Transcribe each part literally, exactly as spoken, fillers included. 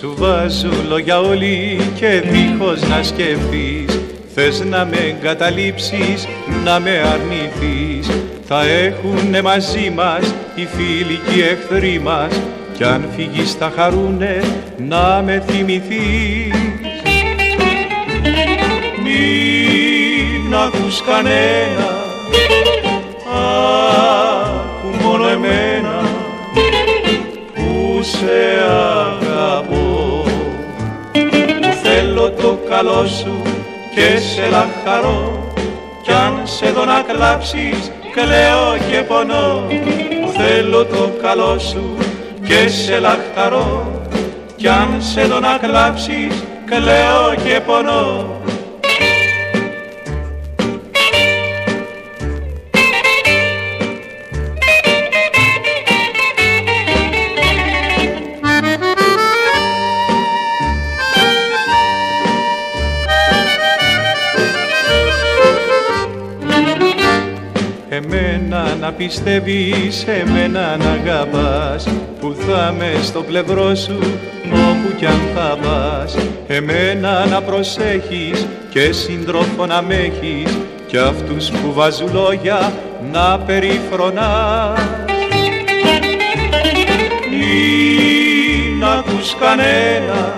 Σου βάζω λόγια όλοι και δίχως να σκεφτείς, θες να με εγκαταλείψεις, να με αρνηθείς. Θα έχουνε μαζί μας οι φίλοι και οι εχθροί μας, κι αν φύγεις θα χαρούνε να με θυμηθείς. Μην ακούς κανένα, άκου μόνο εμένα που σε αγαπώ, που θέλω το καλό σου και σε λαχαρώ, κι αν σε δω να κλάψεις κλαίω και πονώ. Που θέλω το καλό σου και σε λαχαρώ, κι αν σε δω να κλάψεις κλαίω και πονώ. Εμένα να πιστεύεις, εμένα να αγαπάς, που θα με στο πλευρό σου όπου κι αν θα πας. Εμένα να προσέχεις και σύντροφο να μ' έχεις, κι αυτούς που βάζουν λόγια να περιφρονάς. Μην ακούς κανένα,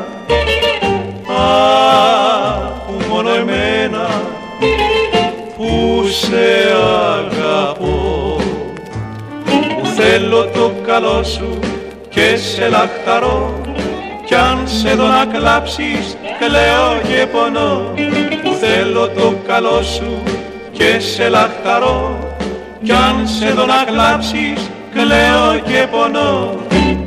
άκου μόνο εμένα που σε αγαπώ, που θέλω το καλό σου και σε λαχταρώ, κι αν σε δω να κλάψεις κλαίω και πονώ. Που θέλω το καλό σου και σε λαχταρώ, κι αν σε δω να κλάψεις κλαίω και πονώ.